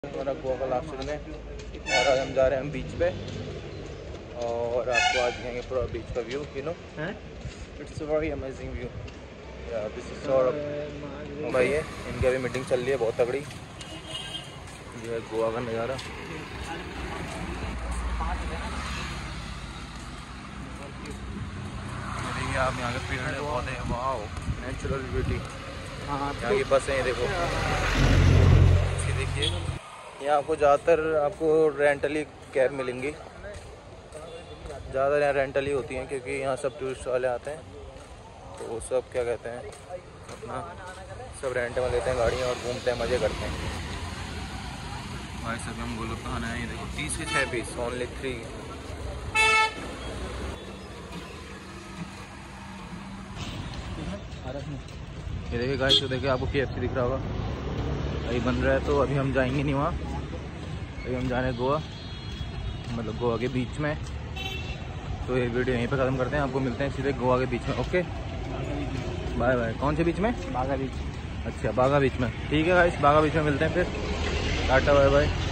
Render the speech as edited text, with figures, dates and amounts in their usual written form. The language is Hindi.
हमारा गोवा का लास्ट दिन है और आज हम जा रहे हैं बीच पे और आपको आज दिखाएंगे पूरा बीच का view. You know it's a very amazing view. This is Saurabh भाई है, इनकी अभी मीटिंग चल रही है बहुत तगड़ी। ये है गोवा का नज़ारा। देखिए आप यहाँ के पेड़ पौधे, वाओ नेचुरल ब्यूटी। यहाँ की बसें देखो, देखिए यहाँ आपको ज़्यादातर आपको रेंटली कैब मिलेंगी। ज़्यादा यहाँ रेंटल ही होती हैं क्योंकि यहाँ सब टूरिस्ट वाले आते हैं, तो वो सब क्या कहते हैं अपना सब रेंट में लेते हैं गाड़ियाँ और घूमते हैं, मज़े करते हैं। भाई सब हम गोलगप्पे खाना है, ये देखो 30 के 6 पीस, ओनली 3। ये देखिए गाइस, तो देखिए आपको KFC दिख रहा होगा, अभी बन रहा है। तो अभी हम जाएंगे नहीं वहाँ, अभी हम जाने गोवा, मतलब गोवा के बीच में। तो ये वीडियो यहीं पे ख़त्म करते हैं, आपको मिलते हैं सीधे गोवा के बीच में। Okay bye bye. कौन से बीच में? बागा बीच। अच्छा बागा बीच में, ठीक है गाइस, बागा बीच में मिलते हैं फिर। Tata bye bye.